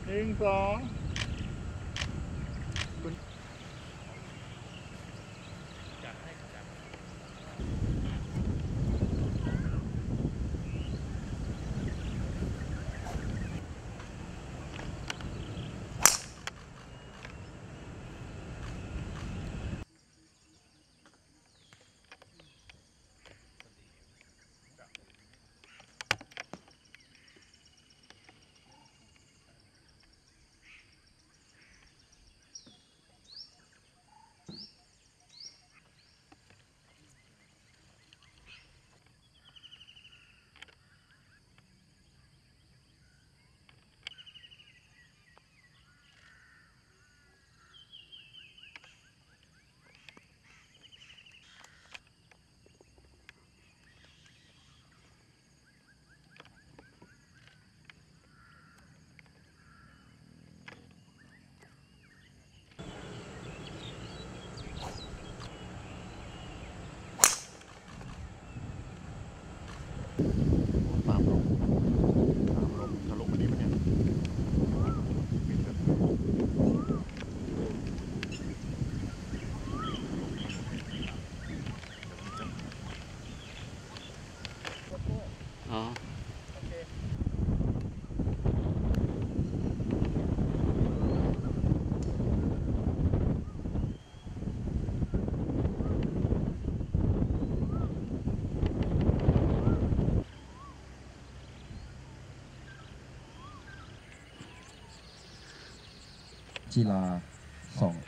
1 2 ตามลมทะลุมานี่มันเนี่ยอ๋อกีฬา2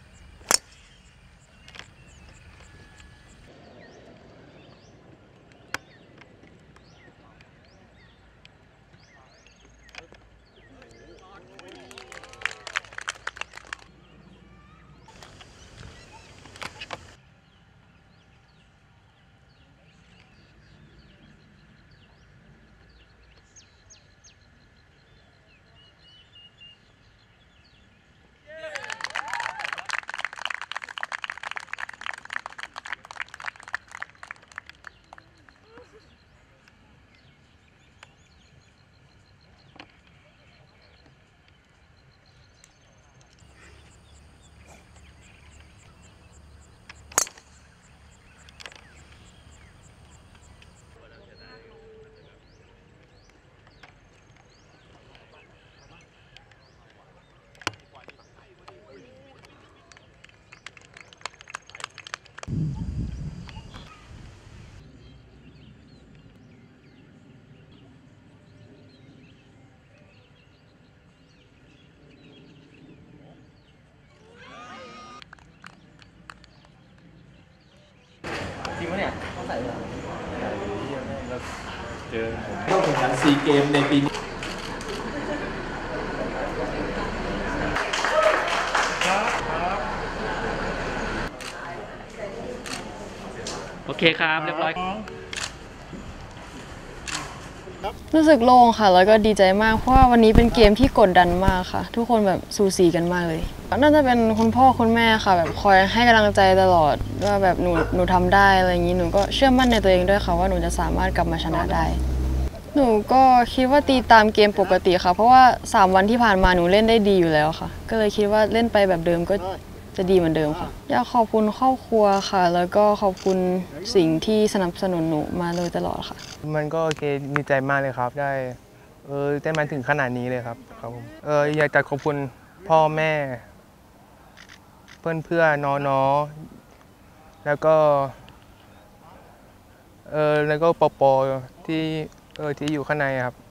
จริงปะเนี่ยต้องใส่เลยเจอเข้าแข่งขันซีเกมในปีนี้โอเคครับ เรียบร้อยรู้สึกโล่งค่ะแล้วก็ดีใจมากเพราะว่าวันนี้เป็นเกมที่กดดันมากค่ะทุกคนแบบสูสีกันมากเลยน่าจะเป็นคุณพ่อคุณแม่ค่ะแบบคอยให้กำลังใจตลอดว่าแบบหนูทำได้อะไรอย่างนี้หนูก็เชื่อมั่นในตัวเองด้วยค่ะว่าหนูจะสามารถกลับมาชนะได้หนูก็คิดว่าตีตามเกมปกติค่ะเพราะว่า3 วันที่ผ่านมาหนูเล่นได้ดีอยู่แล้วค่ะก็เลยคิดว่าเล่นไปแบบเดิมก็จะดีเหมือนเดิมค่ะอยากขอบคุณครอบครัวค่ะแล้วก็ขอบคุณสิ่งที่สนับสนุนหนูมาโดยตลอดค่ะมันก็โอเคดีใจมากเลยครับได้มาถึงขนาดนี้เลยครับผมอยากจะขอบคุณพ่อแม่เพื่อนน้องๆแล้วก็ปอที่อยู่ข้างในครับ